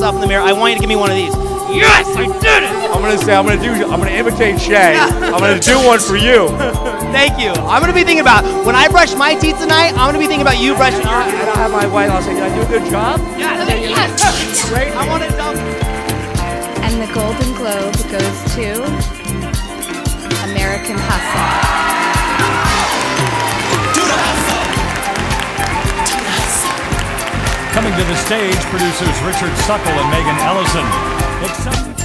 yourself in the mirror, I want you to give me one of these. Yes, I did it! I'm gonna imitate Shay. I'm gonna do one for you. Thank you. I'm gonna be thinking about, when I brush my teeth tonight, I'm gonna be thinking about you brushing your teeth. And I'll have my wife, I'll say, did I do a good job? Yes. Great. I want to double. And the Golden Globe goes to American Hustle. Coming to the stage, producers Richard Suckle and Megan Ellison.